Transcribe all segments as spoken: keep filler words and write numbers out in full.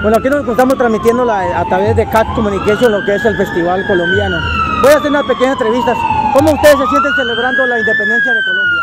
Bueno, aquí nos estamos transmitiendo la, a través de Cat Communication lo que es el Festival Colombiano. Voy a hacer una pequeña entrevista. ¿Cómo ustedes se sienten celebrando la independencia de Colombia?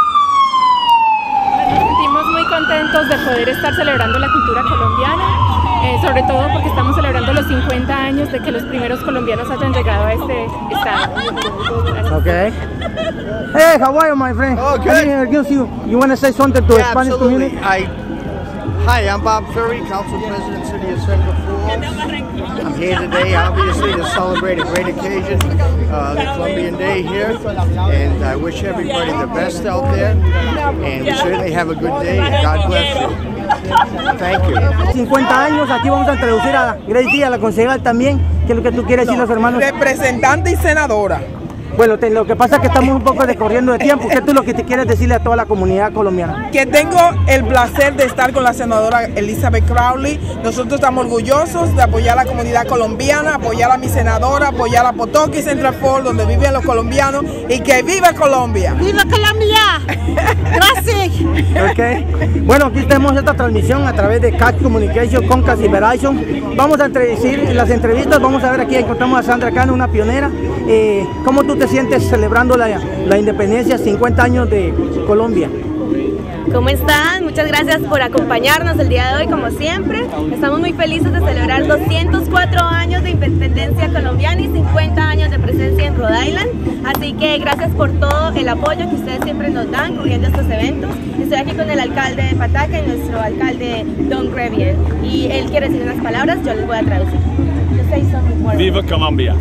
Nos sentimos muy contentos de poder estar celebrando la cultura colombiana, eh, sobre todo porque estamos celebrando los cincuenta años de que los primeros colombianos hayan llegado a este estado. Okay. Hey, how are you, my friend? Oh, good. I introduce you. You want to say something to the Yeah, Spanish absolutely. community? I, hi, I'm Bob Curry, Council President, City of Central Falls. I'm here today, obviously, to celebrate a great occasion, uh, the Colombian Day here, and I wish everybody the best out there, and certainly have a good day, and God bless you. Thank you. cincuenta años, aquí vamos a introducir a Grace Díaz, la concejal también. ¿Qué es lo que tú quieres decir, los hermanos? Representante y senadora. Bueno, te, lo que pasa es que estamos un poco descorriendo de tiempo. ¿Qué tú lo que te quieres decirle a toda la comunidad colombiana? Que tengo el placer de estar con la senadora Elizabeth Crowley. Nosotros estamos orgullosos de apoyar a la comunidad colombiana, apoyar a mi senadora, apoyar a Potoki Central Falls, donde viven los colombianos, y que viva Colombia. ¡Viva Colombia! Gracias. Okay. Bueno, aquí tenemos esta transmisión a través de Cat Communication, Comcast y Verizon. Vamos a introducir las entrevistas. Vamos a ver, aquí encontramos a Sandra Cano, una pionera. Eh, ¿Cómo tú te sientes celebrando la, la independencia, cincuenta años de Colombia? ¿Cómo están? Muchas gracias por acompañarnos el día de hoy, como siempre. Estamos muy felices de celebrar doscientos cuatro años de independencia colombiana y cincuenta años de presencia en Rhode Island. Así que gracias por todo el apoyo que ustedes siempre nos dan cubriendo estos eventos. Estoy aquí con el alcalde de Pataca y nuestro alcalde Don Grevier. Y él quiere decir unas palabras, yo les voy a traducir. Viva Colombia.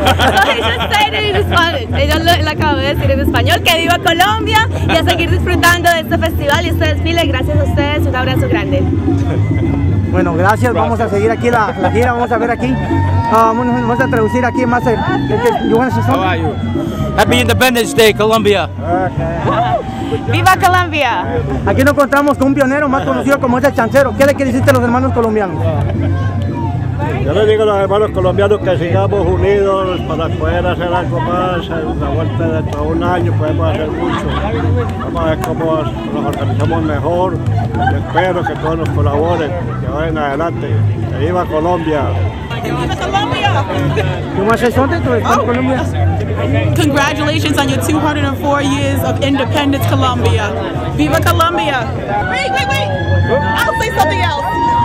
Ella lo, lo acabo de decir en español, que viva Colombia y a seguir disfrutando de este festival y este desfile. Gracias a ustedes, un abrazo grande. Bueno, gracias, vamos a seguir aquí la, la gira, vamos a ver aquí. Uh, vamos a traducir aquí más. El, el, you want to say How are you? Happy Independence Day, Colombia. Okay. ¡Viva Colombia! Aquí nos encontramos con un pionero más conocido como es el Chancero. ¿Qué le quiere decir a los hermanos colombianos? Yo les digo a los hermanos colombianos que sigamos unidos para poder hacer algo más. La vuelta dentro de un año podemos hacer mucho. Vamos a ver cómo nos organizamos mejor. Yo espero que todos nos colaboren, que vayan adelante. ¡Que viva Colombia! ¡Viva Colombia! You want to say something to Colombia? Congratulations on your two hundred four years of independence, Colombia. Viva Colombia! Wait, wait, wait! I'll say something else.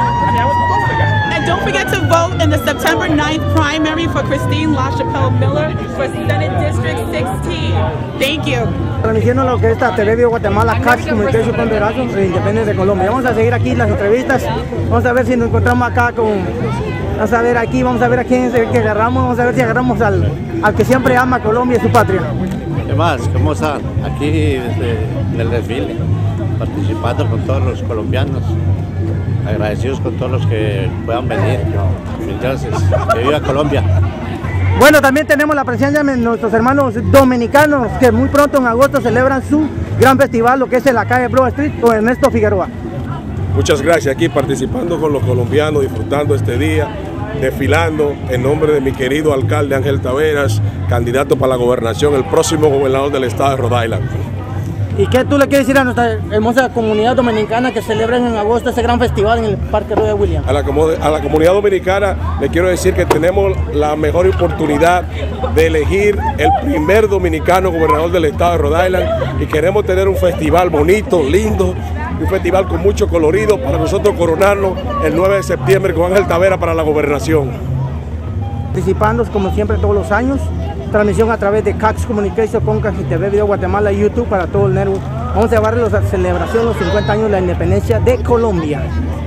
And don't forget to vote in the September ninth primary for Christine LaChapelle Miller for Senate District sixteen. Thank you. Transmitiendo lo que es esta T V de Guatemala, Cat Communication con Verizon de Independencia de Colombia. Vamos a seguir aquí las entrevistas. Vamos a ver si nos encontramos acá con... Vamos a ver aquí, vamos a ver a quién es el que agarramos. Vamos a ver si agarramos al, al que siempre ama Colombia y su patria. ¿Qué más? ¿Cómo están? Aquí desde el desfile, participando con todos los colombianos. Agradecidos con todos los que puedan venir. Entonces, que viva Colombia. Bueno, también tenemos la presencia de nuestros hermanos dominicanos que muy pronto en agosto celebran su gran festival, lo que es en la calle Broad Street con Ernesto Figueroa. Muchas gracias, aquí participando con los colombianos, disfrutando este día, desfilando en nombre de mi querido alcalde Ángel Taveras, candidato para la gobernación, el próximo gobernador del estado de Rhode Island. ¿Y qué tú le quieres decir a nuestra hermosa comunidad dominicana que celebran en agosto ese gran festival en el Parque Royal William? A la, a la comunidad dominicana le quiero decir que tenemos la mejor oportunidad de elegir el primer dominicano gobernador del estado de Rhode Island y queremos tener un festival bonito, lindo, un festival con mucho colorido para nosotros coronarnos el nueve de septiembre con Ángel Taveras para la gobernación. Participando como siempre todos los años. Transmisión a través de Cax Communication, Comcast y T V Video Guatemala y YouTube para todo el network. Vamos a llevarles a la celebración de los cincuenta años de la independencia de Colombia.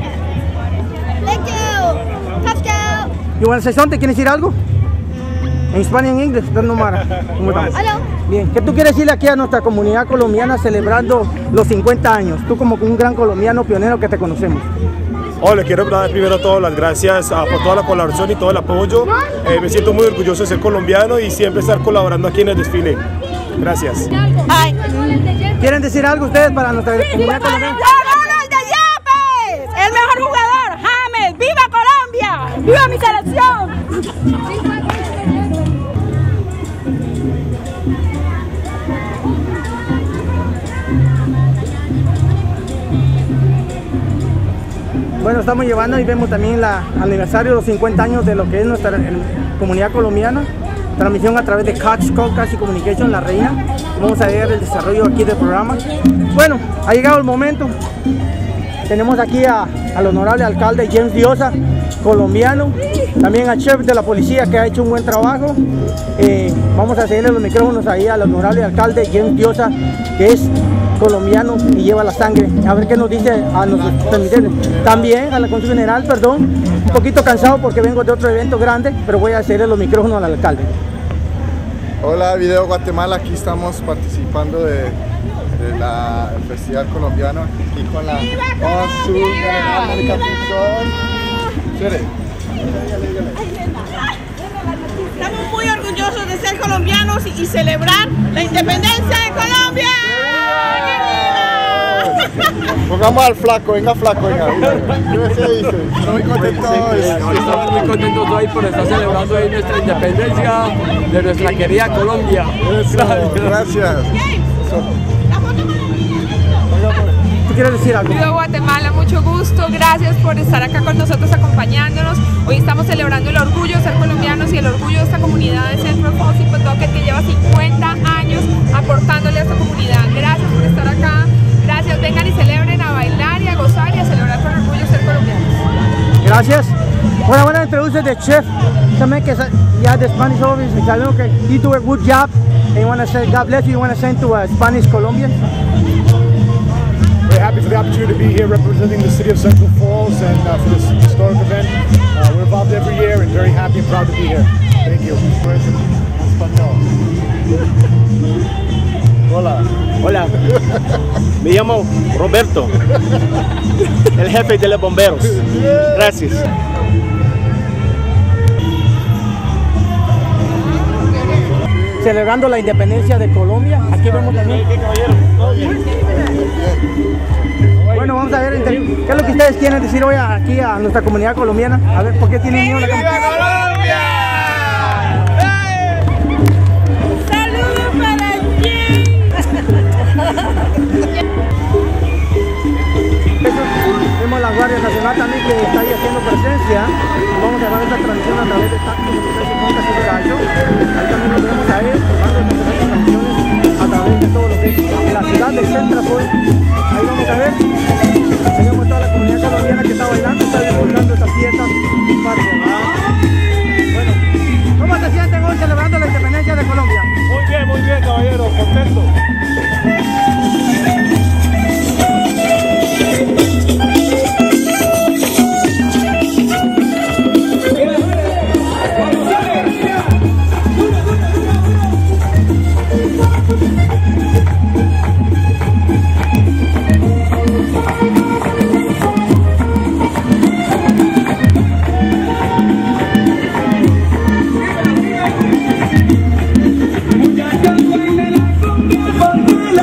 Thank you. Top Scout. You want to say something? ¿Quieres decir algo? En español, en inglés, no Mara. ¿Cómo estamos? Hello. Bien, ¿qué tú quieres decirle aquí a nuestra comunidad colombiana celebrando los cincuenta años? Tú como un gran colombiano pionero que te conocemos. Oh, le quiero dar primero todas las gracias uh, por toda la colaboración y todo el apoyo. Eh, me siento muy orgulloso de ser colombiano y siempre estar colaborando aquí en el desfile. Gracias. Hi. ¿Quieren decir algo ustedes para nuestra comunidad colombiana? ¡Ronald de Yapes! ¡El mejor jugador! ¡James! ¡Viva Colombia! ¡Viva mi selección! Bueno, estamos llevando y vemos también el aniversario de los cincuenta años de lo que es nuestra comunidad colombiana. Transmisión a través de Cox Comcast y Communication La Reina. Vamos a ver el desarrollo aquí del programa. Bueno, ha llegado el momento. Tenemos aquí a, al honorable alcalde James Diosa, colombiano. También al chef de la policía que ha hecho un buen trabajo. Eh, vamos a cederle los micrófonos ahí al honorable alcalde James Diosa, que es colombiano y lleva la sangre. A ver qué nos dice a nuestros televidentes. También a la Consul General, perdón, un poquito cansado porque vengo de otro evento grande, pero voy a cederle los micrófonos al alcalde. Hola, Video Guatemala, aquí estamos participando de, de la, el Festival Colombiano aquí con la Consul General Mónica Pinzón. Estamos muy orgullosos de ser colombianos y, y celebrar la independencia de Colombia. Pongamos al flaco, venga flaco, venga. ¿Qué se dice? Estoy muy contento hoy. Estamos muy contentos hoy por estar celebrando hoy nuestra independencia de nuestra querida Colombia. Eso, gracias. ¿Tú quieres decir algo? Viva Guatemala, mucho gusto, gracias por estar acá con nosotros acompañándonos. Hoy estamos celebrando el orgullo de ser colombianos y el orgullo de esta comunidad de Central Falls y Pawtucket que lleva cincuenta años aportándole a esta comunidad. Gracias por estar acá, gracias, vengan y celebren a bailar y a gozar y a celebrar con orgullo de ser colombianos. Gracias. Bueno, bueno, introduce the chef también que ya de Spanish office. I know que he do a good job. And you want to say God bless you. You want to send to a Spanish Colombian. Very happy for the opportunity to be here representing the city of Central Falls and uh, for this historic event. Uh, we're involved every year and very happy and proud to be here. Thank you. Hola. Hola. Me llamo Roberto, el jefe de los bomberos. Gracias. Celebrando la independencia de Colombia. Aquí vemos también. Bueno, vamos a ver qué es lo que ustedes quieren decir hoy aquí a nuestra comunidad colombiana. A ver, ¿por qué tienen miedo a la ¡Viva Colombia! ¡Saludos para James! Vemos la Guardia Nacional también que está ahí haciendo presencia. Vamos a llevar esta transmisión a través de Tacto Comunicación con Casibrayo. Ahí también nos vemos a él tomando diferentes transmisiones a través de todo lo que es la ciudad de Central Falls. Ahí vamos a ver. Tenemos toda la comunidad colombiana que está bailando, está disfrutando estas fiestas. Bueno, ¿cómo se sienten hoy celebrando la independencia de Colombia? Muy bien, muy bien, caballero, contento. Baila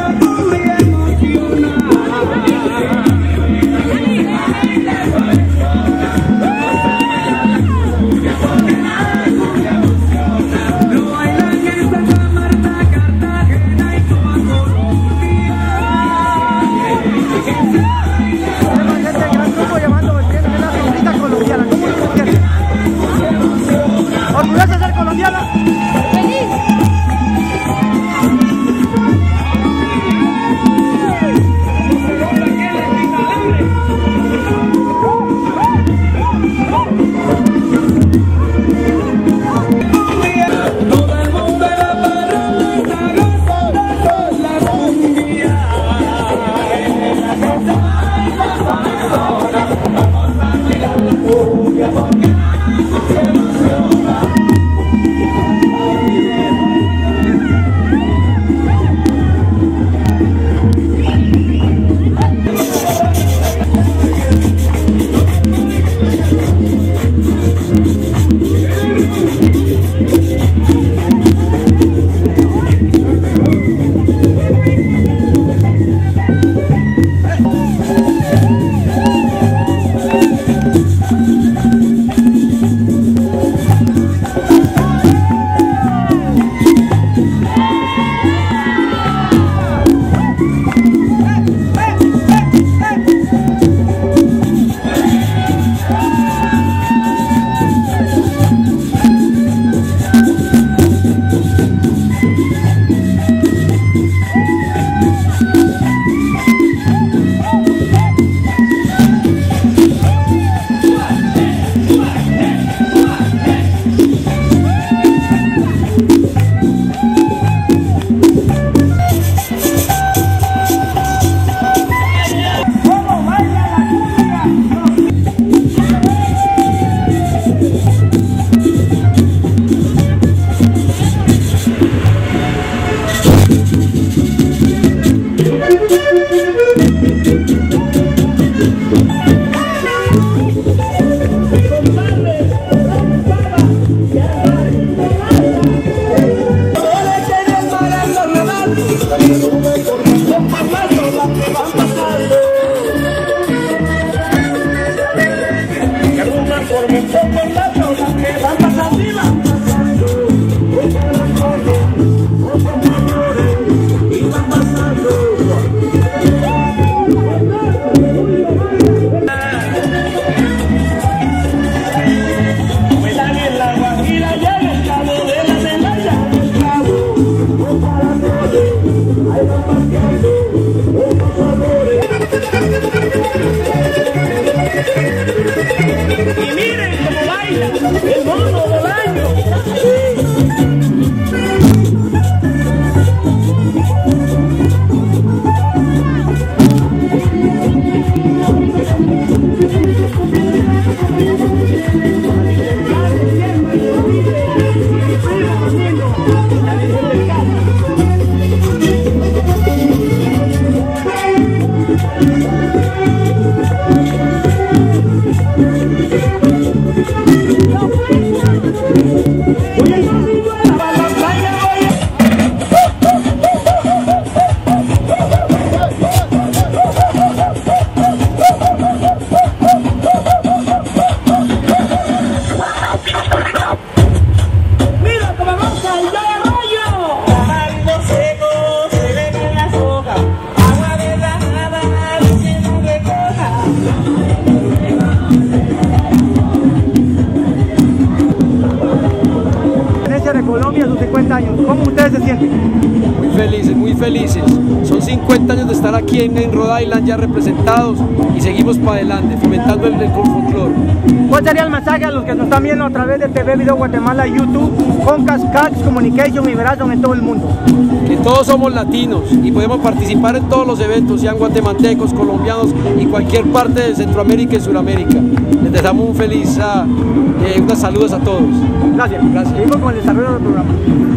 De Colombia, sus cincuenta años. ¿Cómo ustedes se sienten? Muy felices, muy felices. Son cincuenta años de estar aquí en, en Rhode Island ya representados y seguimos para adelante, fomentando el, el folclore. ¿Cuál sería el mensaje a los que nos están viendo a través de T V Video Guatemala, YouTube, Concas, Cax Communication y Verizon en todo el mundo? Que todos somos latinos y podemos participar en todos los eventos, sean guatemaltecos, colombianos y cualquier parte de Centroamérica y Suramérica. Les deseamos un feliz, uh, eh, unas saludos a todos. Gracias. Gracias. Seguimos con el desarrollo del programa.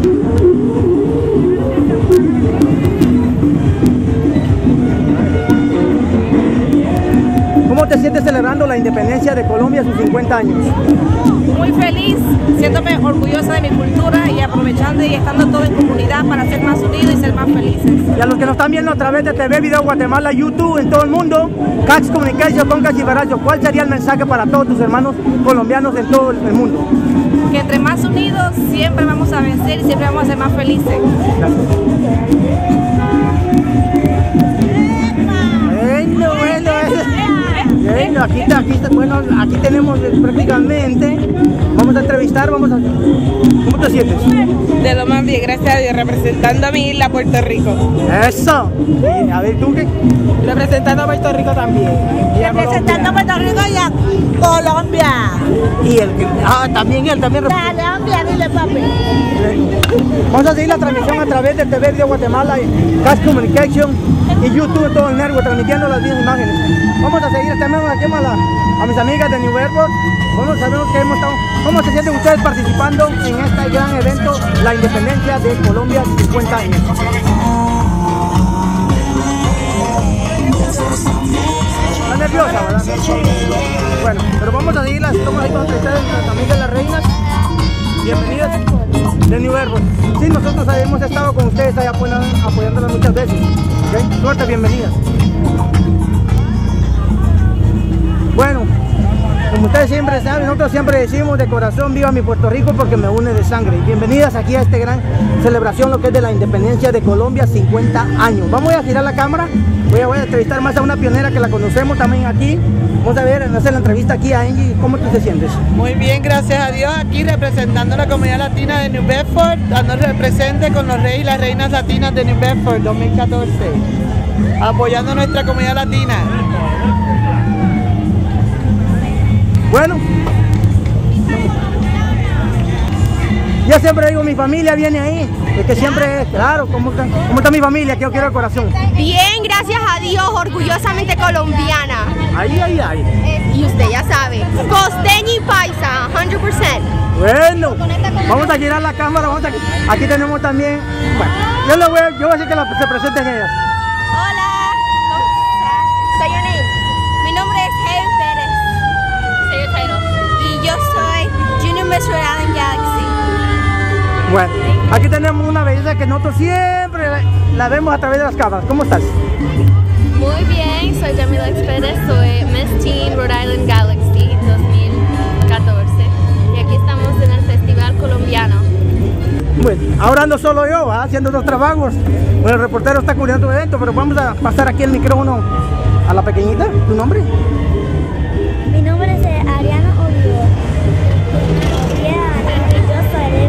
¿Cómo te sientes celebrando la independencia de Colombia a sus cincuenta años? Muy feliz, siéndome orgullosa de mi cultura y aprovechando y estando todo en comunidad para ser más unidos y ser más felices. Y a los que nos están viendo a través de T V Video Guatemala, YouTube, en todo el mundo, Cax Communication, Concas y Verizon, ¿cuál sería el mensaje para todos tus hermanos colombianos en todo el mundo? Que entre más unidos siempre vamos a vencer y siempre vamos a ser más felices. Gracias. Bueno, bueno, bueno, aquí, aquí, bueno, aquí tenemos prácticamente, vamos a entrevistar, vamos a... ¿Cómo te sientes? De lo más bien, gracias a Dios, representando a mi isla Puerto Rico. Eso. Y, a ver, ¿tú qué? Representando a Puerto Rico también. Representando a Puerto Rico y a Colombia. Y el que, ah, también él, también representa. Colombia, dile papi. Vamos a seguir la transmisión a través de T V Video Guatemala, Cax Communication y YouTube, todo el network, transmitiendo las mismas imágenes. Vamos a seguir, tenemos aquí a, la, a mis amigas de New Airport. Bueno, sabemos que hemos estado, ¿cómo se sienten ustedes participando en este gran evento, la independencia de Colombia, cincuenta años? ¿Están nerviosa, verdad? Bueno, pero vamos a seguir las tomas ahí con ustedes, también de las reinas. Bienvenidas de New Airport. Sí, nosotros hemos estado con ustedes ahí apoyándolas muchas veces. ¿Okay? Suerte, bienvenidas. Bueno, como ustedes siempre saben, nosotros siempre decimos de corazón, viva mi Puerto Rico porque me une de sangre. Bienvenidas aquí a esta gran celebración, lo que es de la independencia de Colombia, cincuenta años. Vamos a girar la cámara, voy a, voy a entrevistar más a una pionera que la conocemos también aquí. Vamos a ver, hacer la entrevista aquí a Angie. ¿Cómo tú te sientes? Muy bien, gracias a Dios, aquí representando a la comunidad latina de New Bedford, dándonos presente con los reyes y las reinas latinas de New Bedford dos mil catorce, apoyando a nuestra comunidad latina. Bueno, yo siempre digo, mi familia viene ahí, es que siempre es, claro, ¿cómo está, cómo está mi familia? Que yo quiero el corazón. Bien, gracias a Dios, orgullosamente colombiana. Ay, ay, ay. Y usted ya sabe, costeña y paisa, cien por ciento. Bueno, vamos a girar la cámara, vamos a, aquí tenemos también, bueno, yo, le voy, yo voy a decir que la, se presenten ellas. Hola, ¿cómo estás? Say your name. Mi nombre es Helen Pérez. Say your title. Y yo soy Junior Miss Rhode Island Galaxy. Bueno, aquí tenemos una belleza que nosotros siempre la, la vemos a través de las cámaras. ¿Cómo estás? Muy bien, soy Jamila Pérez, soy Miss Teen Rhode Island Galaxy dos mil catorce y aquí estamos en el Festival Colombiano. Bueno, ahora ando solo yo, ¿va? Haciendo dos trabajos. Bueno, el reportero está cubriendo el evento, pero vamos a pasar aquí el micrófono a la pequeñita. ¿Tu nombre? Mi nombre es Ariana Olivo. Yo soy de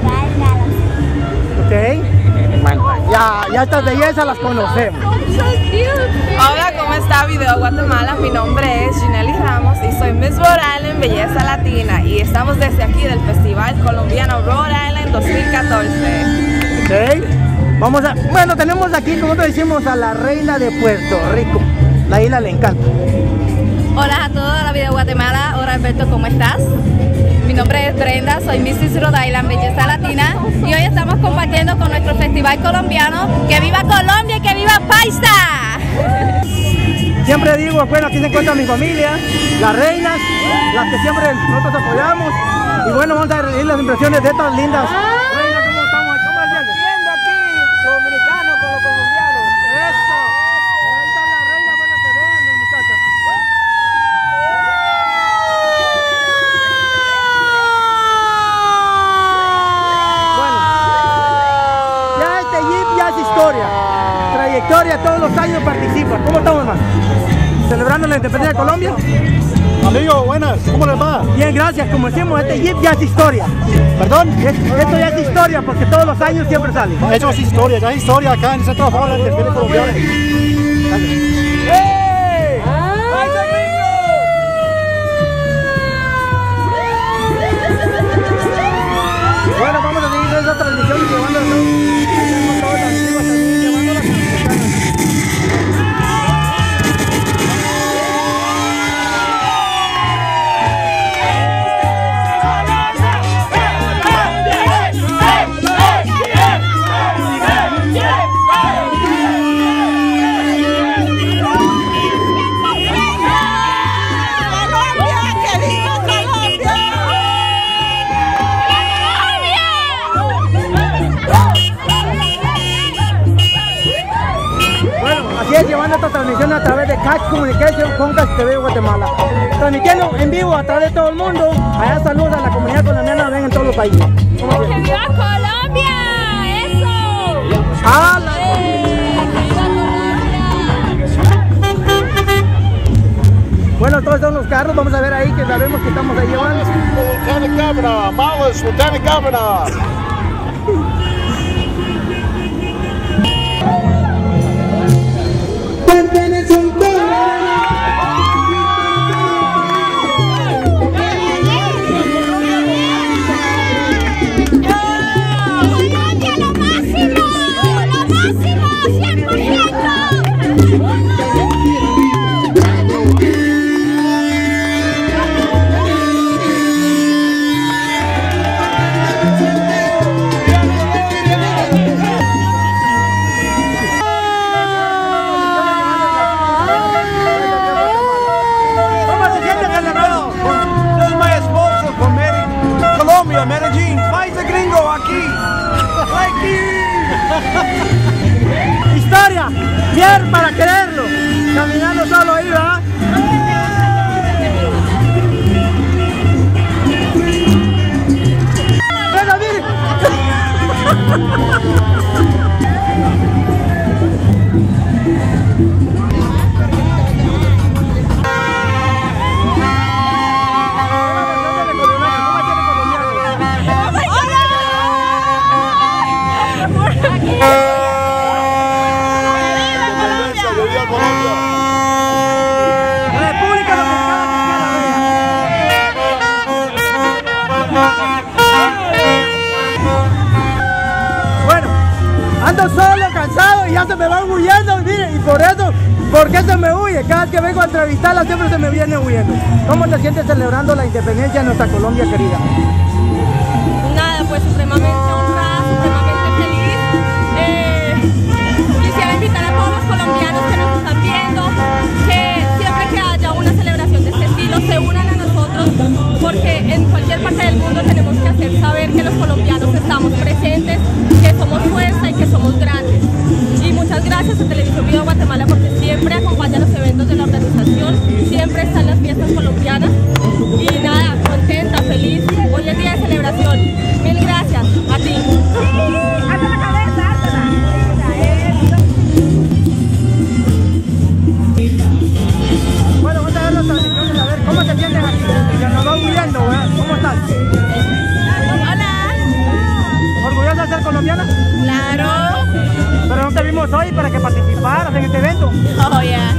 Miss Rhode Island Galaxy. Ok. Bueno, ya, ya estas bellezas las conocemos. Hola, ¿cómo está Video Guatemala? Mi nombre es Ginelli Ramos y soy Miss Rhode Island Belleza Latina y estamos desde aquí del Festival Colombiano Rhode Island dos mil catorce. Ok. Vamos a, bueno, tenemos aquí, como te decimos, a la reina de Puerto Rico. La isla le encanta. Hola a toda la vida de Guatemala. Hola Alberto, ¿cómo estás? Mi nombre es Brenda, soy Missus Rhode Island, Belleza Latina, y hoy estamos compartiendo con nuestro festival colombiano. ¡Que viva Colombia y que viva Paisa! Siempre digo, bueno, aquí se encuentra mi familia, las reinas, las que siempre nosotros apoyamos, y bueno, vamos a reír las impresiones de estas lindas reinas. ¿Cómo estamos? ¿Cómo se siente? Viendo aquí los dominicanos con los colombianos. Eso. Ahí están las reinas, bueno, se ven los muchachos. Bueno, ya este jeep ya es historia, trayectoria, todos los años participa. ¿Cómo estamos, hermano? Celebrando la independencia de Colombia. Amigo, buenas, ¿cómo les va? Bien, gracias. Como decimos, este jeep ya es historia. ¿Perdón? Esto ya es historia porque todos los años siempre sale. Eso es historia, ya es historia acá en el centro de Fórmula del desfile colombiano. ¡Hey! ¡Paisa gringo! Bueno, vamos a seguir esa transmisión y llevando a todas las antiguas también, llevando las mexicanas. Llevando esta transmisión a través de Catch Communication con Casi T V Guatemala, transmitiendo en vivo a través de todo el mundo. Allá saludos a la comunidad colombiana, ven en todos los países. ¡Que viva Colombia! ¡Eso! ¡Ah, la... Bueno, todos son los carros, vamos a ver ahí que sabemos que estamos ahí llevando. Lieutenant Governor, Malas, Lieutenant Governor. Medellín, Paisa gringo aquí. Historia, bien para creerlo. Caminando solo ahí, ¿verdad? Venga, miren. Ando solo, cansado y ya se me van huyendo, miren, y por eso, ¿por qué se me huye? Cada vez que vengo a entrevistarla siempre se me viene huyendo. ¿Cómo te sientes celebrando la independencia de nuestra Colombia querida? Nada, pues supremamente honrada, supremamente feliz. Eh, quisiera invitar a todos los colombianos que nos están viendo, que siempre que haya una celebración de este estilo se unan a nosotros, porque en cualquier parte del mundo tenemos que hacer saber que los colombianos estamos presentes, que somos fuerza y que somos grandes. Y muchas gracias a Televisión Viva Guatemala porque siempre acompaña los eventos de la organización, siempre están las fiestas colombianas y nada, contenta, feliz. Hoy es día de celebración. Mil gracias a ti. ¡Hasta la cabeza! Bueno, vamos a ver las transmisiones, a ver cómo se sienten aquí. Ya nos va huyendo, ¿verdad? ¿Cómo estás? Hola. ¿Orgullosa de ser colombiana? Claro. Pero no te vimos hoy para que participaras en este evento. Oh, yeah.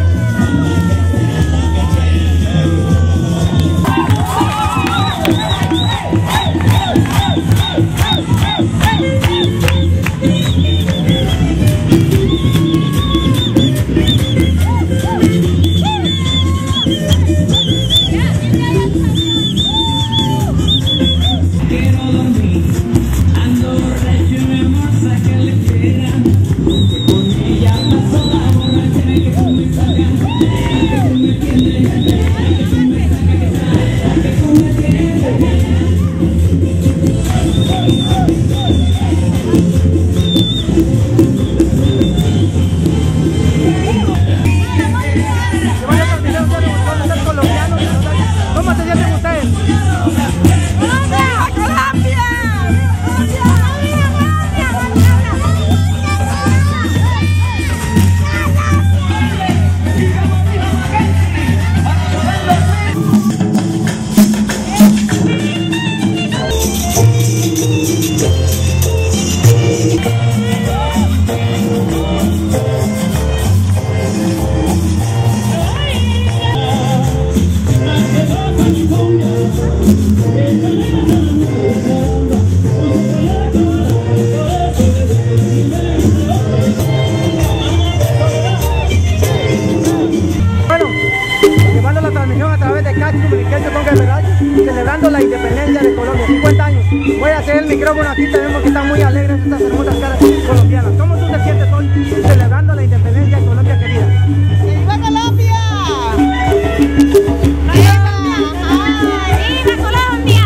celebrando la independencia de Colombia, cincuenta años. Voy a hacer el micrófono aquí, tenemos que estar muy alegres estas hermosas caras colombianas. ¿Cómo tú te sientes hoy celebrando la independencia de Colombia, querida? ¡Viva Colombia! ¡Viva Colombia!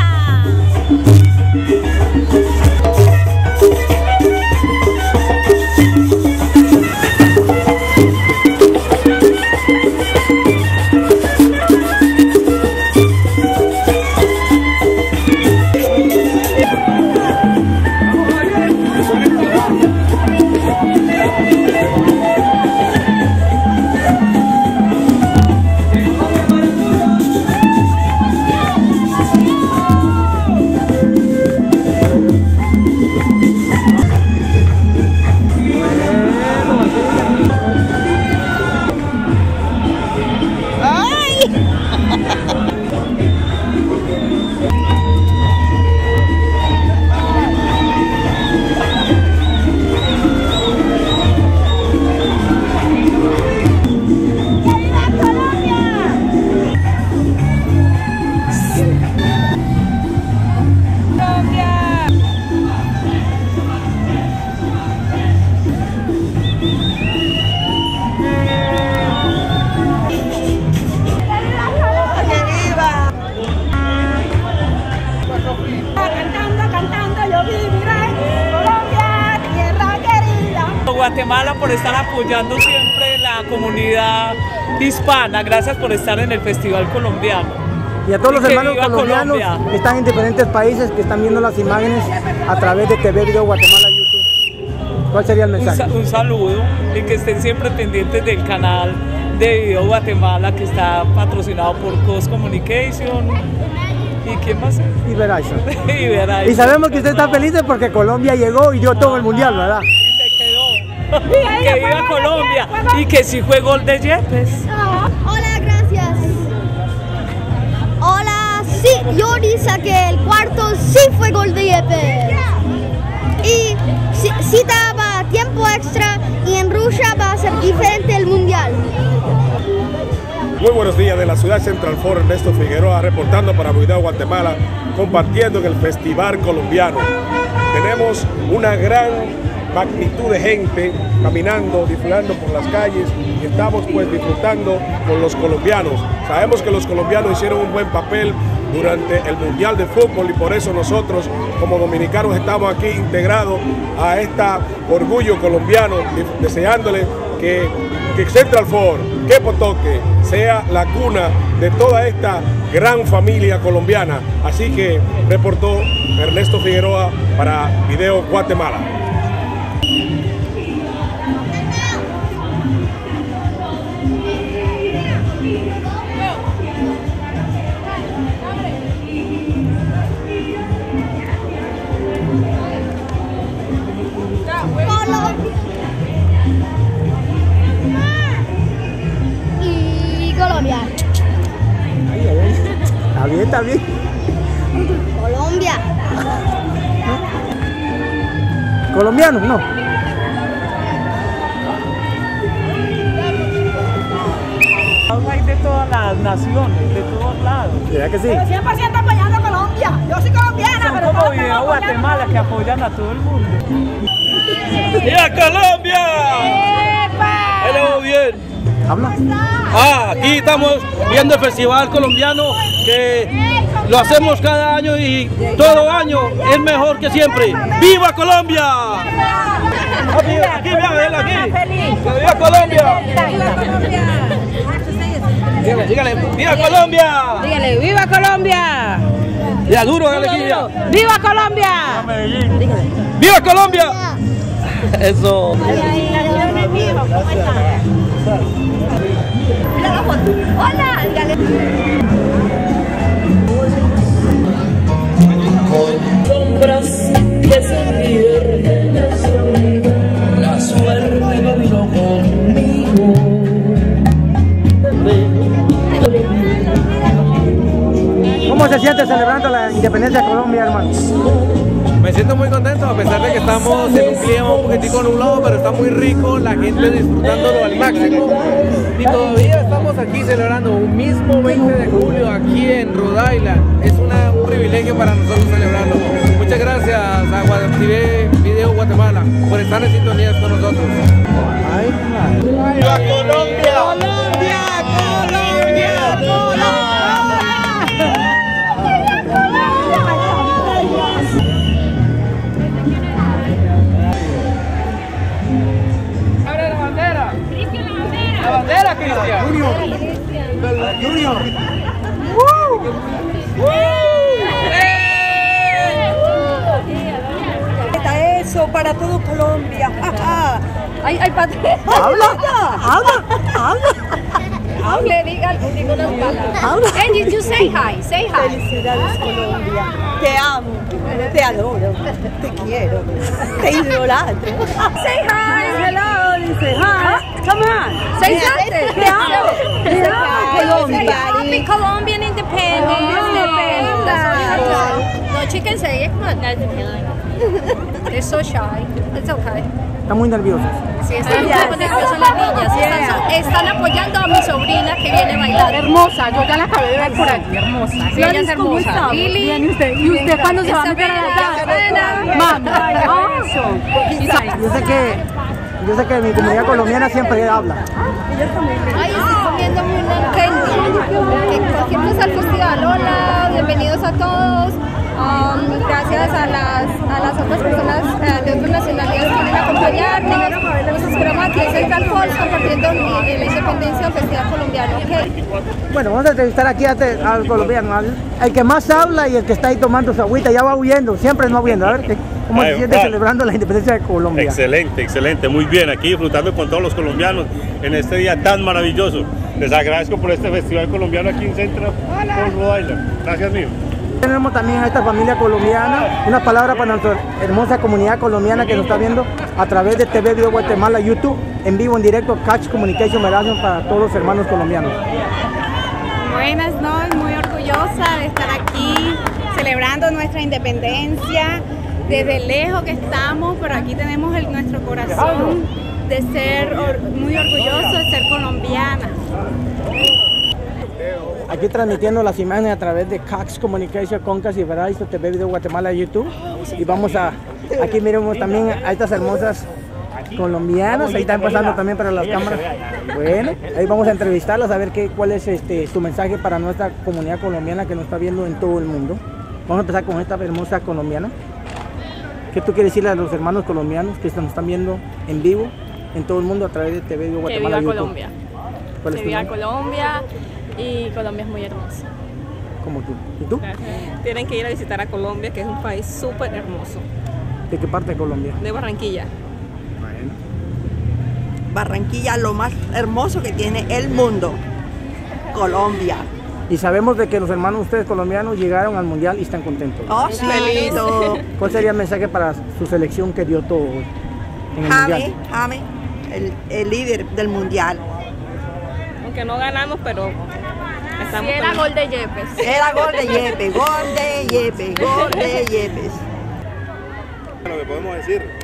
Guatemala por estar apoyando siempre la comunidad hispana. Gracias por estar en el Festival Colombiano. Y a todos los hermanos colombianos Colombia. que están en diferentes países, que están viendo las imágenes a través de T V Video Guatemala, YouTube. ¿Cuál sería el mensaje? Un, un saludo y que estén siempre pendientes del canal de Video Guatemala, que está patrocinado por Coast Communication. ¿Y quién más? Y Verizon. y Verizon. Y sabemos que usted está feliz porque Colombia llegó y dio todo el mundial, ¿verdad? Que viva Colombia y que si fue gol de Yepes. Hola, gracias. Hola, sí, yo dice que el cuarto sí fue gol de Yepes. Y sí, sí daba tiempo extra y en Rusia va a ser diferente el mundial. Muy buenos días de la ciudad Central Ford, Ernesto Figueroa reportando para Video Guatemala, compartiendo en el Festival Colombiano. Tenemos una gran magnitud de gente caminando, disfrutando por las calles y estamos pues disfrutando con los colombianos. Sabemos que los colombianos hicieron un buen papel durante el Mundial de Fútbol y por eso nosotros como dominicanos estamos aquí integrados a este orgullo colombiano, deseándole que, que Central Ford, que Potoque sea la cuna de toda esta gran familia colombiana. Así que reportó Ernesto Figueroa para Video Guatemala. Y Colombia. Está bien, está bien. Colombia. ¿Colombianos? No. Hay de todas las naciones, de todos lados. ¿Verdad que sí? Pero cien por ciento apoyando a Colombia. Yo soy colombiana, Son pero como todos Video estamos apoyando. Guatemala que apoyan a todo el mundo. ¡Viva Colombia! ¡Hello, bien! ¿Habla? Ah, aquí estamos viendo el Festival Colombiano, que lo hacemos cada año y todo año es mejor que siempre. ¡Viva Colombia! Aquí, aquí, vean, aquí. ¡Viva Colombia! Dígale, dígale, ¡viva Colombia! Dígale, ¡viva Colombia! Ya duro, dale aquí, ya. ¡Viva Colombia! ¡Viva Colombia! Eso. Hola, dígale. Sombras que se pierden la suerte no vino conmigo. ¿Cómo se siente celebrando la independencia de Colombia, hermano? Me siento muy contento, a pesar de que estamos en un clima un poquitico nublado, pero está muy rico, la gente disfrutándolo al máximo. Y todavía estamos aquí celebrando un mismo veinte de julio aquí en Rhode Island. Es una, un privilegio para nosotros celebrarlo. Muchas gracias a Guadalajara Video Guatemala por estar en sintonía con nosotros. Ay, ¡Viva Colombia! ¡Colombia! ¡Colombia! ¡Colombia! ¡Abre la bandera! ¡La bandera, Cristian! Junior. Junior. Está eso para todo Colombia. Ay, ay, padre. Habla, habla, habla. Hable, diga, diga unas palabras. Hey, did you say hi? Say hi. Felicidades, Colombia. Te amo, te adoro, te quiero, te idolatro. Say hi. Hello, dice hi. Come on. Say Mira, something. Te amo. Te amo, Colombia. Happy Colombian Independence. Independence. No, she can say it. Come on. They're so shy. It's okay. Están muy nerviosos. Sí, están un poco nerviosas las niñas. Están, están apoyando a mi sobrina que viene a bailar. Hermosa, yo ya la acabé de ver por aquí, hermosa. Sí, ella es hermosa. Lili. Bien, ¿y usted? ¿Y usted cuándo se va a meter a la Mama. Yo sé que, yo sé que mi comunidad colombiana siempre habla. Ay, estoy comiéndome una candy. Que cualquier cosa al festival. Hola, bienvenidos a todos. Um, gracias a las, a las otras personas uh, de otras nacionalidades que vienen a acompañarnos. Nos esperamos aquí en Central Falls compartiendo la independencia del Festival Colombiano. ¿Okay? Bueno, vamos a entrevistar aquí al, al colombiano, al, el que más habla y el que está ahí tomando su agüita, ya va huyendo, siempre no huyendo. A ver, ¿qué, ¿cómo se siente celebrando la independencia de Colombia? Excelente, excelente, muy bien, aquí disfrutando con todos los colombianos en este día tan maravilloso. Les agradezco por este festival colombiano aquí en Central Falls, Rhode Island. Gracias, mío. Tenemos también a esta familia colombiana, una palabra para nuestra hermosa comunidad colombiana que nos está viendo a través de T V Video Guatemala, YouTube, en vivo, en directo, Catch Communication Version para todos los hermanos colombianos. Buenas noches, muy orgullosa de estar aquí celebrando nuestra independencia, desde lejos que estamos, pero aquí tenemos el, nuestro corazón de ser or, muy orgulloso de ser colombiana. Aquí transmitiendo las imágenes a través de Cox Communication, Concas y Verizon, T V Video Guatemala, YouTube. Y vamos a, aquí miremos también a estas hermosas colombianas, ahí están pasando también para las cámaras. Bueno, ahí vamos a entrevistarlas a ver qué, cuál es este, su mensaje para nuestra comunidad colombiana que nos está viendo en todo el mundo. Vamos a empezar con esta hermosa colombiana. ¿Qué tú quieres decirle a los hermanos colombianos que nos están viendo en vivo en todo el mundo a través de T V Video Guatemala, Que viva YouTube? Colombia. ¿Cuál es Que tu viva nombre? Colombia. Y Colombia es muy hermosa. Como tú. ¿Y tú? Tienen que ir a visitar a Colombia, que es un país súper hermoso. ¿De qué parte de Colombia? De Barranquilla. Barranquilla, lo más hermoso que tiene el mundo. Colombia. Y sabemos de que los hermanos ustedes colombianos llegaron al mundial y están contentos. Oh, sí. Feliz. ¿Cuál sería el mensaje para su selección que dio todo en el Jaime, mundial? Jaime, el, el líder del mundial. Aunque no ganamos, pero estamos. Sí, era gol de Yepes. Era gol de Yepes, gol de Yepes, gol de Yepes. Lo que podemos decir.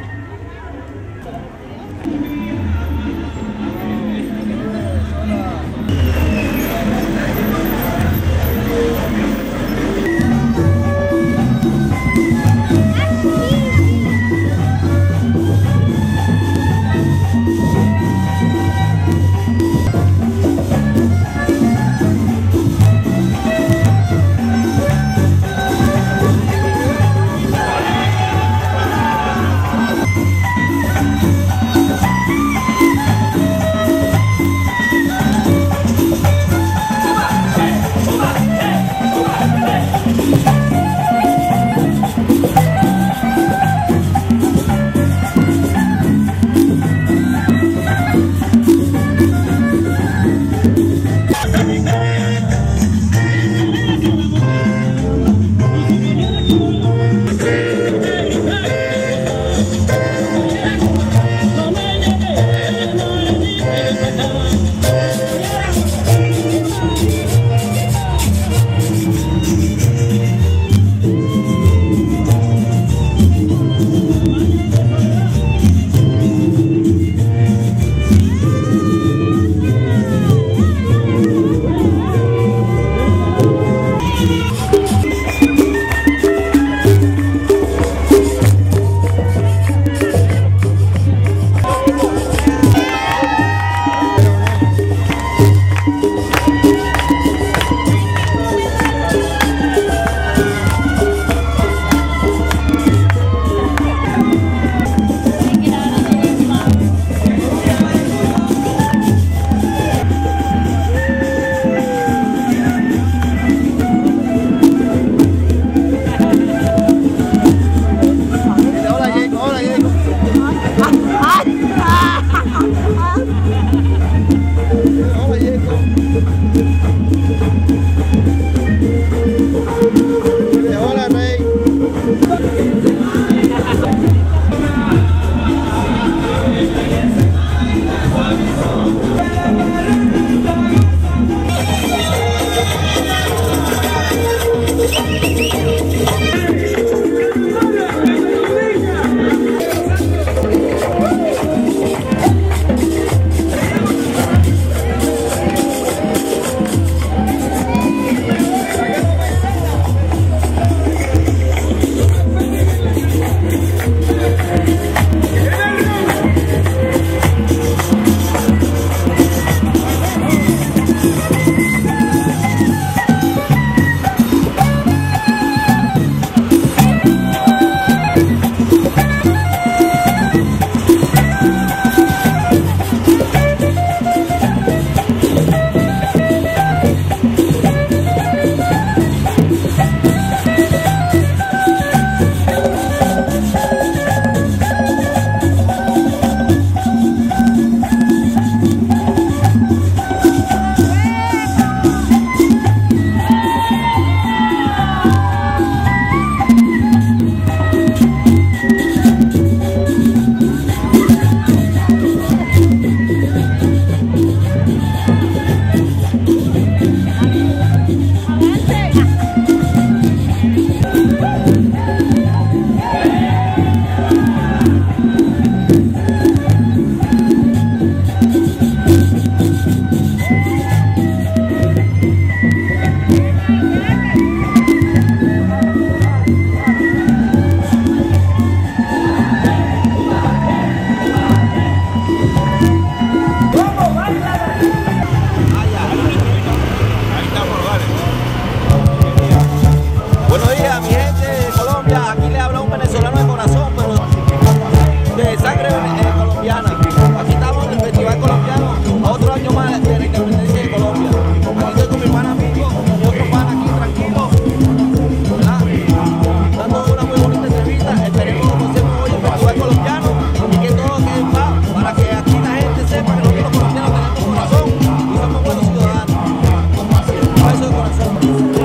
de sangre eh, colombiana. Aquí estamos en el Festival Colombiano, otro año más de la independencia de Colombia. Aquí estoy con mi hermana amigo y otro pan aquí tranquilo, ¿verdad? Dando una muy bonita entrevista. Esperemos que conocemos hoy el Festival Colombiano y que todo quede en paz para que aquí la gente sepa que nosotros los colombianos tenemos corazón y somos buenos ciudadanos. Un beso de corazón.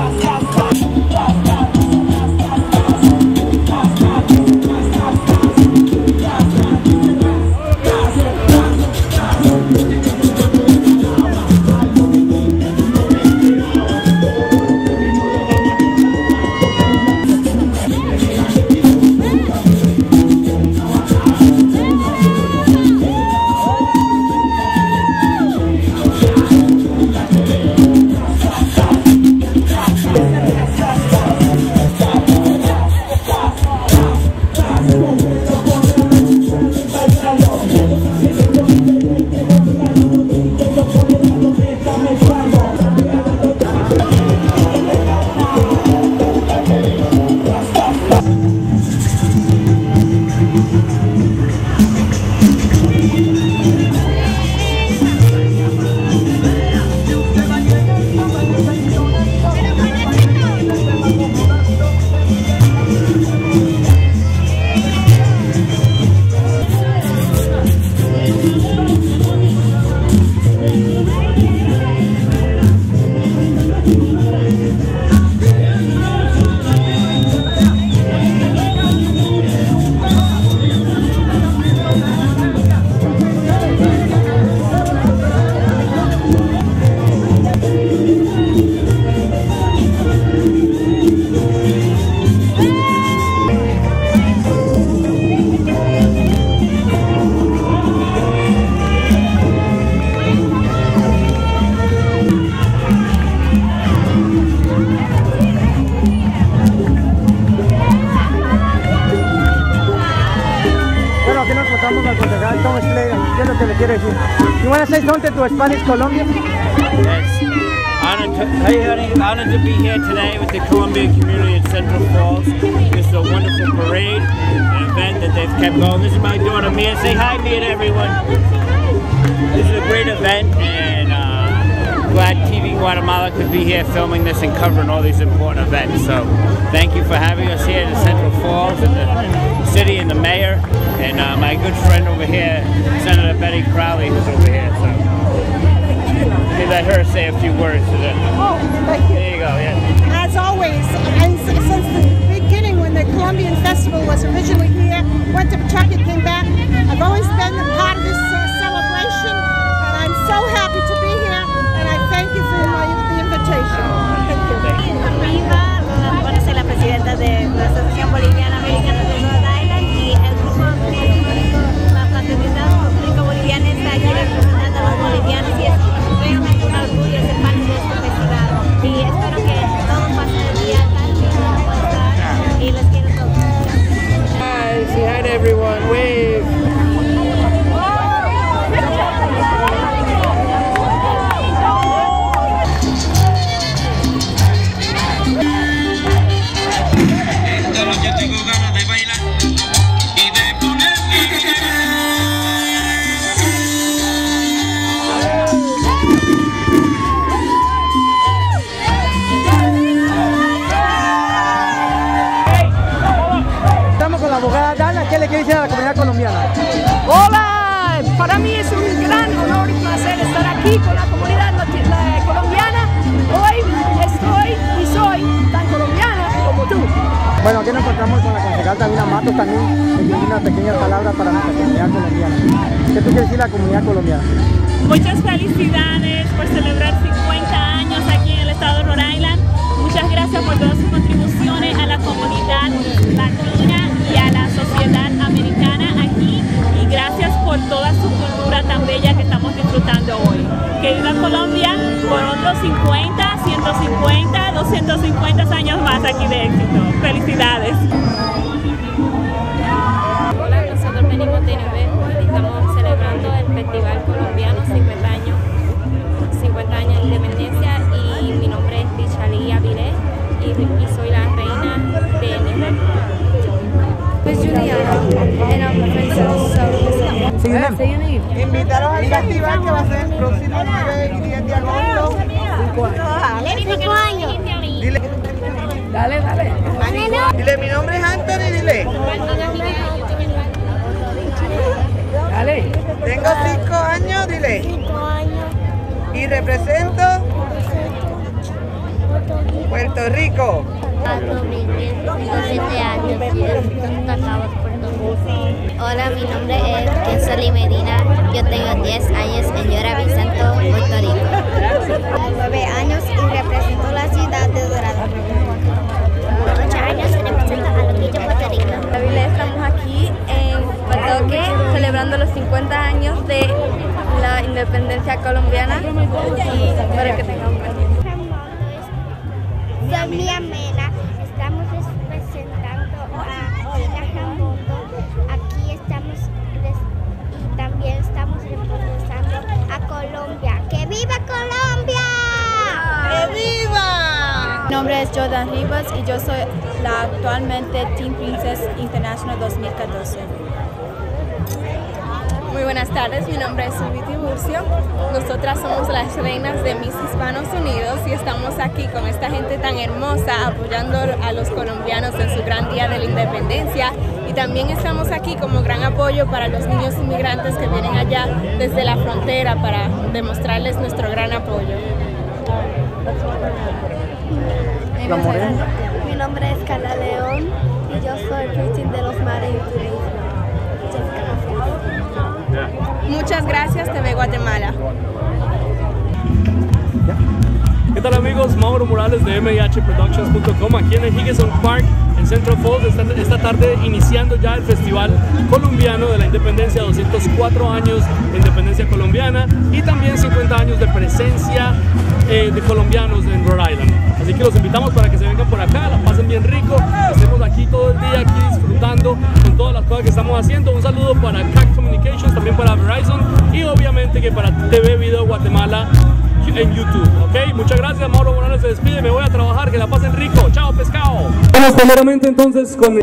¿Qué es lo que le quiere decir? You want to say something to Spanish Colombia? Yes. Honored to, hey, honey, honored to be here today with the Colombian community at Central Falls. This is a wonderful parade, an event that they've kept going. This is my daughter Mia. Say hi, Mia, to everyone. This is a great event, and uh, glad T V Guatemala could be here filming this and covering all these important events. So thank you for having us here at Central Falls and the city and the mayor, and uh, my good friend over here, Senator Betty Crowley, who's over here. So maybe let her say a few words to them. Oh, thank you. There you go. Yeah. As always, and since the beginning, when the Colombian Festival was originally here, went to Pawtucket, came back, I've always been a part of this uh, celebration, and I'm so happy to be here, and I thank you for my, the invitation. Thank you. Viva, bueno, soy la presidenta de la Asociación Boliviana Americana de Rhode Island y el grupo público, la fraternidad público boliviana está aquí representando a los bolivianos y es realmente un orgullo ser parte de este festival y espero que todos pasen el día tan lindo como está y les quiero todos. Hi, say hi to everyone. Wave. Con la abogada Dana, ¿qué le quiere decir a la comunidad colombiana? Hola, para mí es un gran honor y placer estar aquí con la comunidad la, colombiana. Hoy estoy y soy tan colombiana como tú. Bueno, aquí nos encontramos con la concejal Davina Matos también, que tiene una pequeña palabra para nuestra comunidad colombiana. ¿Qué tú quieres decir a la comunidad colombiana? Muchas felicidades por celebrar cincuenta años aquí en el estado de Rhode Island. Muchas gracias por todas sus contribuciones a la comunidad latina y a la sociedad americana aquí, y gracias por toda su cultura tan bella que estamos disfrutando hoy. Que viva Colombia por otros cincuenta, ciento cincuenta, doscientos cincuenta años más aquí de éxito. Felicidades. Hola, nosotros venimos de Nuevo y estamos celebrando el Festival Colombiano cincuenta años, cincuenta años de independencia, y mi nombre es Dichalí Avilés y, y soy la reina de Nivel. Pues Juliana, and I'm a princess. Invitarlos al festival que va a ser el próximo nueve y diez de agosto. Cinco años. Dile. Dale, dale. Dile, mi nombre es Anthony, dile. Dale. Tengo cinco años, dile. Cinco años. Y represento Puerto Rico. Tengo siete años y estamos Puerto Rico. Hola, mi nombre es Kensoli Medina. Yo tengo diez años en Llora Vicento, Puerto Rico. nueve años y represento la ciudad de Dorado. ocho años y represento a Loquillo, Puerto Rico. Estamos aquí en Patoque celebrando los cincuenta años de la independencia colombiana y para que tengamos Soy Mía Mena, estamos representando a Tina Jamondo. Aquí estamos y también estamos representando a Colombia. ¡Que viva Colombia! ¡Que viva! Mi nombre es Jordan Rivas y yo soy la actualmente Team Princess International dos mil catorce. Muy buenas tardes, mi nombre es Silvia Tiburcio. Nosotras somos las reinas de Miss Hispanos Unidos y estamos aquí con esta gente tan hermosa apoyando a los colombianos en su gran día de la independencia y también estamos aquí como gran apoyo para los niños inmigrantes que vienen allá desde la frontera para demostrarles nuestro gran apoyo. Mi nombre es Carla León y yo soy Preaching de los Mares y Turismo. Muchas gracias, T V Guatemala. ¿Qué tal amigos? Mauro Morales de M I H Productions punto com aquí en el Higginson Park en Central Falls esta, esta tarde iniciando ya el Festival Colombiano de la Independencia, doscientos cuatro años de Independencia Colombiana y también cincuenta años de presencia eh, de colombianos en Rhode Island. Así que los invitamos para que se vengan por acá, la pasen bien rico, estemos aquí todo el día, aquí disfrutando con todas las cosas que estamos haciendo. Un saludo para C A C Communications, también para Verizon y obviamente que para T V Video Guatemala en YouTube, ¿ok? Muchas gracias, Mauro Morales se despide, me voy a trabajar, que la pasen rico, chao pescado. Vamos primeramente entonces con...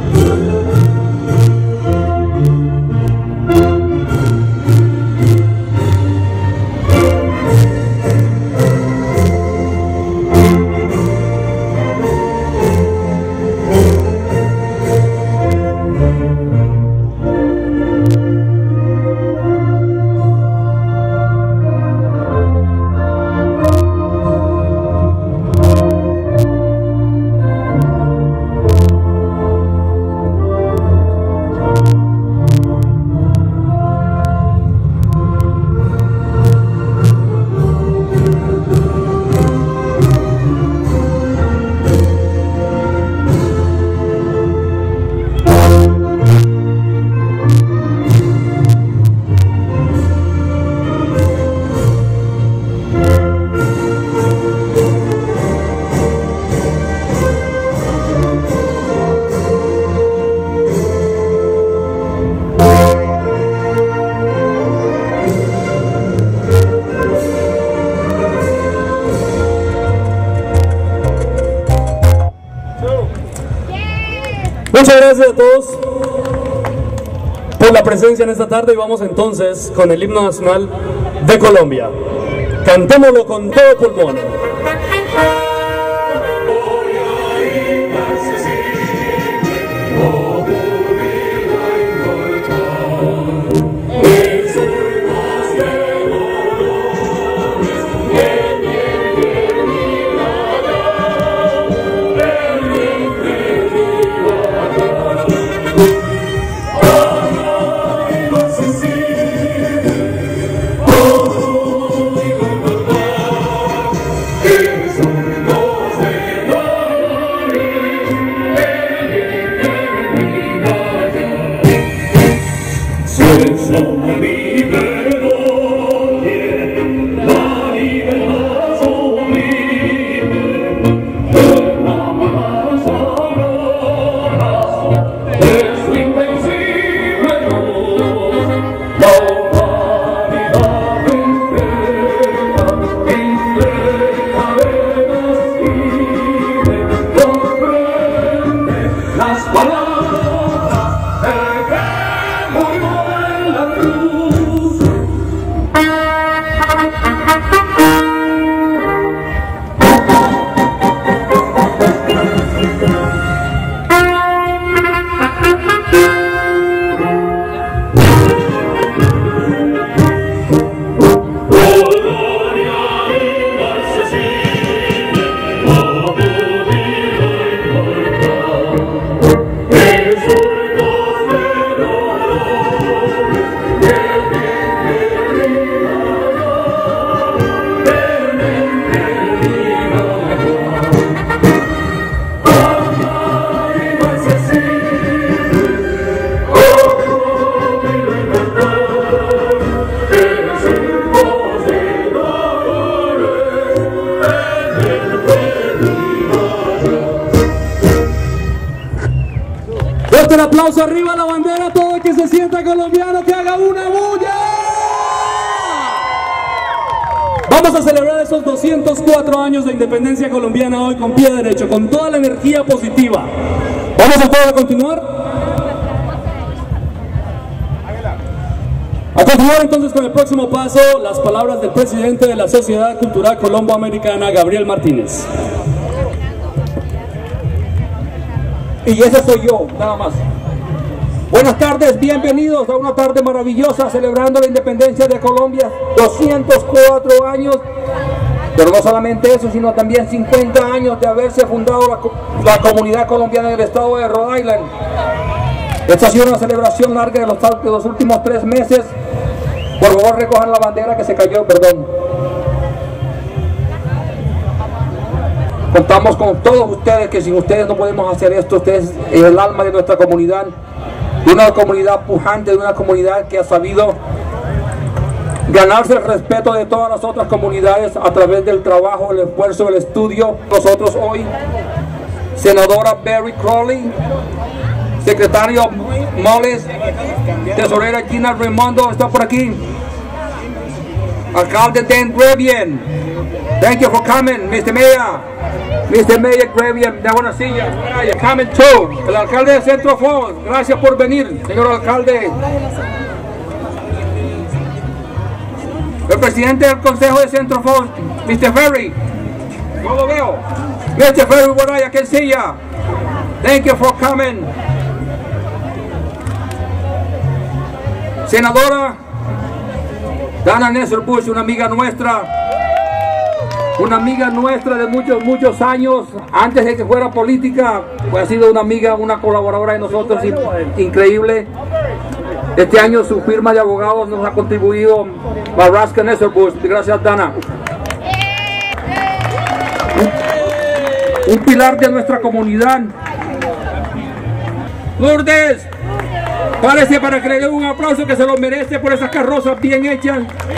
Muchas gracias a todos por la presencia en esta tarde y vamos entonces con el himno nacional de Colombia. Cantémoslo con todo pulmón. Las palabras de que murió en la cruz. Fuerte el aplauso, arriba la bandera, todo el que se sienta colombiano, que haga una bulla. Vamos a celebrar esos doscientos cuatro años de independencia colombiana hoy con pie derecho, con toda la energía positiva. ¿Vamos a poder continuar? A continuar entonces con el próximo paso, las palabras del presidente de la Sociedad Cultural Colombo-Americana, Gabriel Martínez. Y ese soy yo, nada más. Buenas tardes, bienvenidos a una tarde maravillosa celebrando la independencia de Colombia, doscientos cuatro años, pero no solamente eso, sino también cincuenta años de haberse fundado la, la comunidad colombiana en el estado de Rhode Island. Esta ha sido una celebración larga de los, de los últimos tres meses. Por favor, recojan la bandera que se cayó, perdón. Contamos con todos ustedes, que sin ustedes no podemos hacer esto. Ustedes es el alma de nuestra comunidad, de una comunidad pujante, de una comunidad que ha sabido ganarse el respeto de todas las otras comunidades a través del trabajo, el esfuerzo, el estudio. Nosotros hoy, senadora Barry Crowley, secretario Moles, tesorera Gina Raimondo está por aquí, alcalde Dan Grevian, thank you for coming, mister Mayor, mister Mayor Grevian, de buenos días, coming too, el alcalde de Central Falls, gracias por venir, señor alcalde, el presidente del consejo de Central Falls, mister Ferry, yo lo veo, mister Ferry, what I can see ya, thank you for coming. Senadora Dana Nessel Bush, una amiga nuestra, una amiga nuestra de muchos, muchos años, antes de que fuera política, pues ha sido una amiga, una colaboradora de nosotros, increíble. Este año su firma de abogados nos ha contribuido, Baraska Nessel Bush, gracias Dana. Un, un pilar de nuestra comunidad. Lourdes, párese para que le dé un aplauso que se lo merece por esas carrozas bien hechas.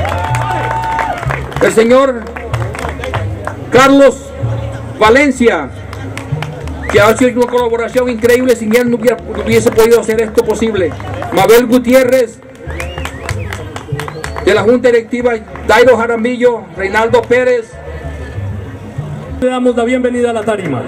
El señor Carlos Valencia, que ha hecho una colaboración increíble, sin él no hubiera, no hubiese podido hacer esto posible. Mabel Gutiérrez, de la Junta Directiva, Dairo Jaramillo, Reinaldo Pérez. Le damos la bienvenida a la tarima.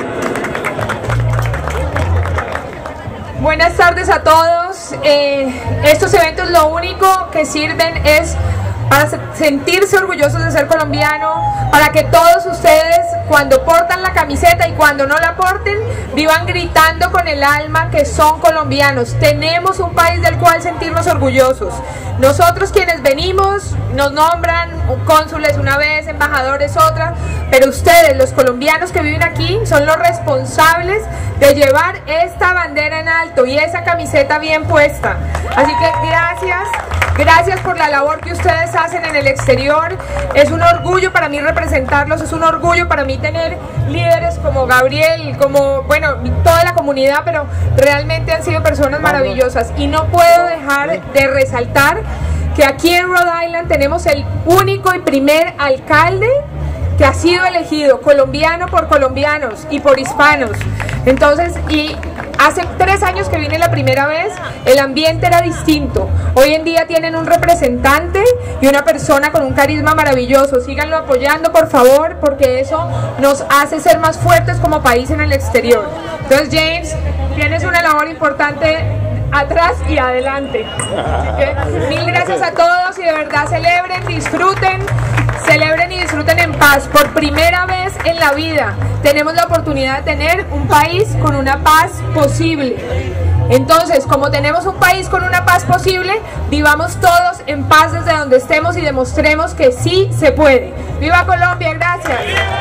Buenas tardes a todos. Eh, estos eventos lo único que sirven es para sentirse orgullosos de ser colombiano, para que todos ustedes cuando portan la camiseta y cuando no la porten, vivan gritando con el alma que son colombianos. Tenemos un país del cual sentirnos orgullosos. Nosotros quienes venimos, nos nombran cónsules una vez, embajadores otra, pero ustedes, los colombianos que viven aquí, son los responsables de llevar esta bandera en alto y esa camiseta bien puesta. Así que gracias. Gracias por la labor que ustedes hacen en el exterior. Es un orgullo para mí representarlos, es un orgullo para mí tener líderes como Gabriel, como, bueno, toda la comunidad, pero realmente han sido personas maravillosas. Y no puedo dejar de resaltar que aquí en Rhode Island tenemos el único y primer alcalde que ha sido elegido colombiano por colombianos y por hispanos. Entonces, y hace tres años que vine la primera vez, el ambiente era distinto. Hoy en día tienen un representante y una persona con un carisma maravilloso. Síganlo apoyando, por favor, porque eso nos hace ser más fuertes como país en el exterior. Entonces, James, tienes una labor importante atrás y adelante. Así que, mil gracias a todos y de verdad celebren, disfruten. Celebren y disfruten en paz. Por primera vez en la vida tenemos la oportunidad de tener un país con una paz posible. Entonces, como tenemos un país con una paz posible, vivamos todos en paz desde donde estemos y demostremos que sí se puede. ¡Viva Colombia! ¡Gracias!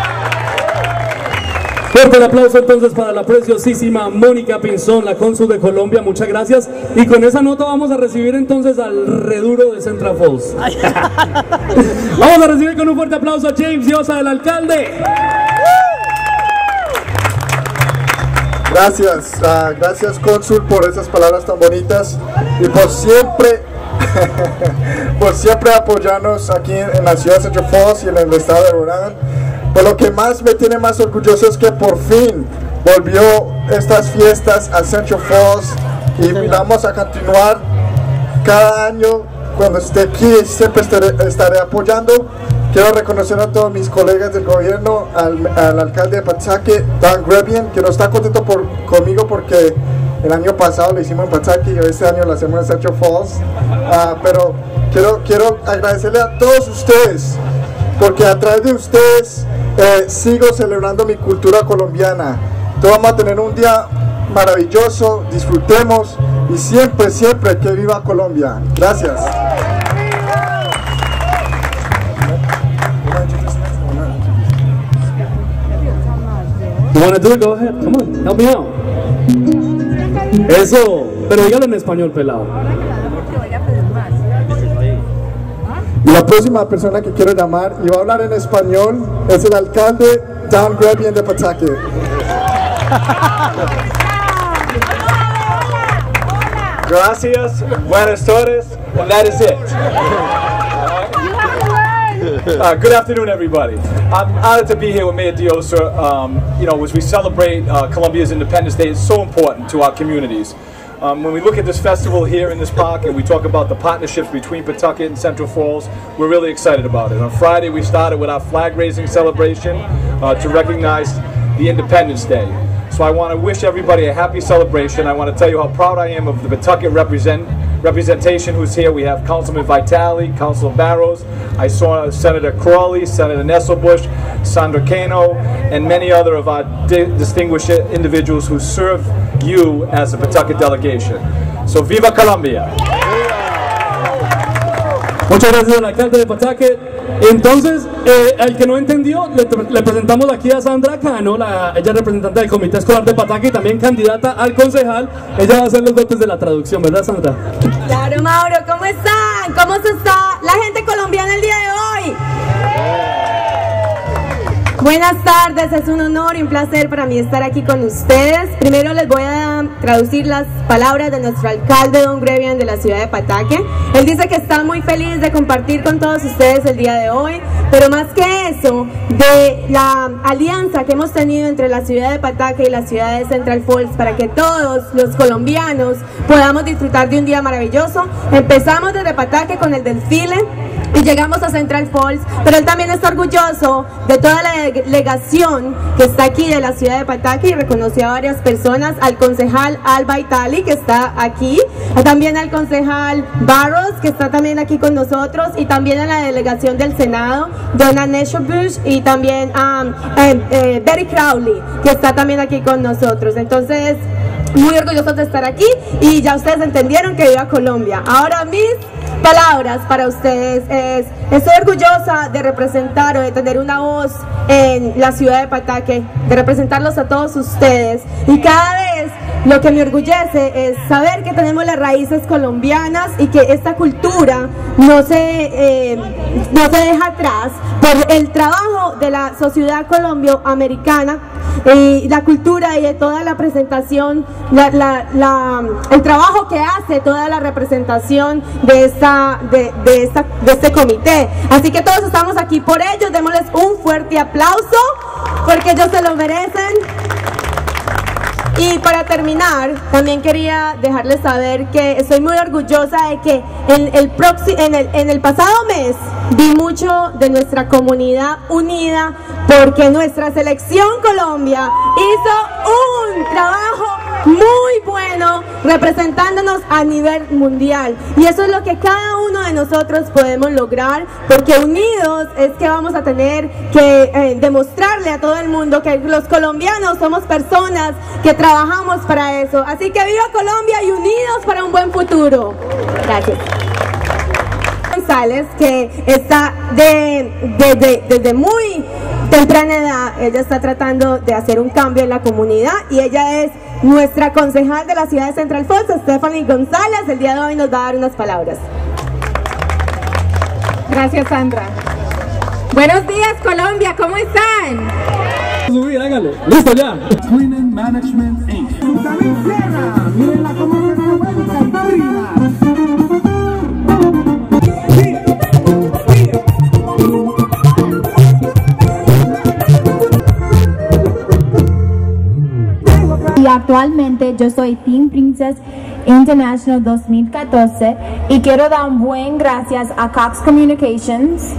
Fuerte el aplauso entonces para la preciosísima Mónica Pinzón, la cónsul de Colombia, muchas gracias. Y con esa nota vamos a recibir entonces al reduro de Central Falls. Vamos a recibir con un fuerte aplauso a James Llosa, el alcalde. Gracias, uh, gracias cónsul por esas palabras tan bonitas y por siempre, por siempre apoyarnos aquí en la ciudad de Central Falls y en el estado de Rhode Island. Pero lo que más me tiene más orgulloso es que por fin volvió estas fiestas a Central Falls y vamos a continuar cada año. Cuando esté aquí siempre estaré, estaré apoyando. Quiero reconocer a todos mis colegas del gobierno, al, al alcalde de Pataki, Dan Grebian, que no está contento por, conmigo porque el año pasado lo hicimos en Pataki y este año lo hacemos en Central Falls. Uh, pero quiero, quiero agradecerle a todos ustedes, porque a través de ustedes eh, sigo celebrando mi cultura colombiana. Todos vamos a tener un día maravilloso, disfrutemos y siempre, siempre que viva Colombia. Gracias. You wanna do it? Go ahead. Come on, help me out. Eso, pero dígalo en español, pelado. Y la próxima persona que quiero llamar y va a hablar en español es el alcalde Dan Grebian de Pataki. Gracias, buenas tardes, and that is it. Uh, good afternoon, everybody. I'm honored to be here with Mayor Diosa. Um, you know, as we celebrate uh, Colombia's Independence Day, it's so important to our communities. Um, when we look at this festival here in this park and we talk about the partnerships between Pawtucket and Central Falls, we're really excited about it. On Friday, we started with our flag-raising celebration uh, to recognize the Independence Day. So I want to wish everybody a happy celebration. I want to tell you how proud I am of the Pawtucket represent, representation who's here. We have Councilman Vitale, Councilor Barrows. I saw Senator Crawley, Senator Nesselbush, Sandra Cano, and many other of our di distinguished individuals who serve you as a Pawtucket delegation. So viva Colombia! Muchas gracias al alcalde de Pawtucket. Entonces, eh, al que no entendió, le, le presentamos aquí a Sandra Cano, la, ella es representante del Comité Escolar de Pawtucket y también candidata al concejal. Ella va a hacer los dotes de la traducción, ¿verdad, Sandra? Claro, Mauro, ¿cómo están? ¿Cómo se está la gente colombiana el día de hoy? Buenas tardes, es un honor y un placer para mí estar aquí con ustedes. Primero les voy a traducir las palabras de nuestro alcalde Don Grebian de la ciudad de Pawtucket. Él dice que está muy feliz de compartir con todos ustedes el día de hoy, pero más que eso, de la alianza que hemos tenido entre la ciudad de Pawtucket y la ciudad de Central Falls para que todos los colombianos podamos disfrutar de un día maravilloso. Empezamos desde Pawtucket con el desfile y llegamos a Central Falls, pero él también está orgulloso de toda la delegación que está aquí de la ciudad de Pawtucket y reconoció a varias personas, al concejal Al Vitale, que está aquí, también al concejal Barrows, que está también aquí con nosotros, y también a la delegación del Senado, Donna Nesselbush, y también a um, eh, eh, Betty Crowley, que está también aquí con nosotros. Entonces, muy orgullosos de estar aquí y ya ustedes entendieron que viva Colombia. Ahora mis palabras para ustedes es: estoy orgullosa de representar o de tener una voz en la ciudad de Pawtucket, de representarlos a todos ustedes, y cada vez lo que me orgullece es saber que tenemos las raíces colombianas y que esta cultura no se, eh, no se deja atrás por el trabajo de la sociedad colombo-americana y la cultura y de toda la presentación, la, la, la, el trabajo que hace toda la representación de, esta, de, de, esta, de este comité. Así que todos estamos aquí por ellos, démosles un fuerte aplauso porque ellos se lo merecen. Y para terminar, también quería dejarles saber que estoy muy orgullosa de que en el, en el, en el pasado mes vi mucho de nuestra comunidad unida, porque nuestra selección Colombia hizo un trabajo muy bueno representándonos a nivel mundial, y eso es lo que cada uno de nosotros podemos lograr, porque unidos es que vamos a tener que eh, demostrarle a todo el mundo que los colombianos somos personas que trabajamos para eso. Así que viva Colombia y unidos para un buen futuro. Gracias. González, que está de, de, de, desde muy temprana edad, ella está tratando de hacer un cambio en la comunidad, y ella es nuestra concejal de la ciudad de Central Falls, Stephanie González. El día de hoy nos va a dar unas palabras. Gracias, Sandra. Buenos días, Colombia, ¿cómo están? Subir, hágale. Listo ya. Twinen Management incorporated. Miren la comida de vuelta y arriba. actualmente yo soy Team Princess International dos mil catorce y quiero dar un buen gracias a Cox Communications.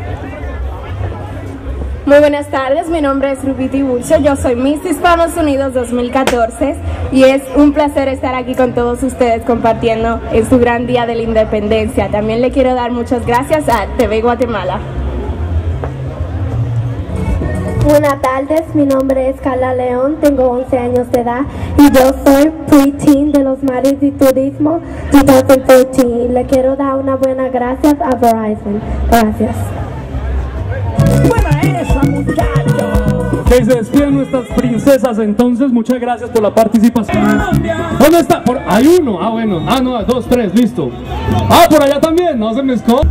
Muy buenas tardes, mi nombre es Ruby Tiburcio, yo soy Miss Hispanos Unidos dos mil catorce y es un placer estar aquí con todos ustedes compartiendo en su gran día de la independencia. También le quiero dar muchas gracias a T V Guatemala. Buenas tardes, mi nombre es Carla León, tengo once años de edad y yo soy pre-teen de los mares y turismo dos mil catorce y le quiero dar una buena gracias a Verizon. Gracias. Ok, se despiden nuestras princesas entonces, muchas gracias por la participación. ¿Dónde está? Por, hay uno, ah bueno, ah no, dos, tres, listo. Ah, por allá también, no se me esconde.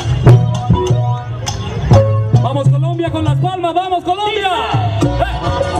Con las palmas, vamos Colombia. ¡Eh!